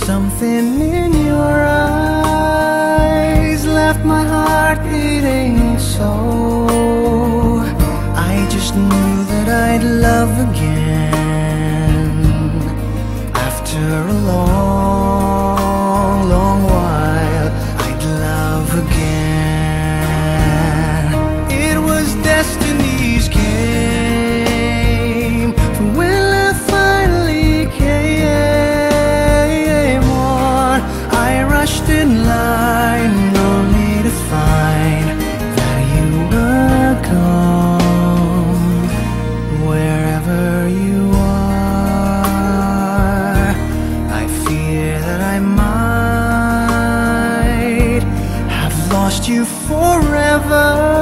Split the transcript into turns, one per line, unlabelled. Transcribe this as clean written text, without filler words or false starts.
Something in your eyes left my heart beating so. I just knew that I'd love again after a long, long while. I'd love again. It was destiny's game. When love finally came on, I rushed in line, only to find that you were gone. Wherever you are, I fear that I might have lost you forever.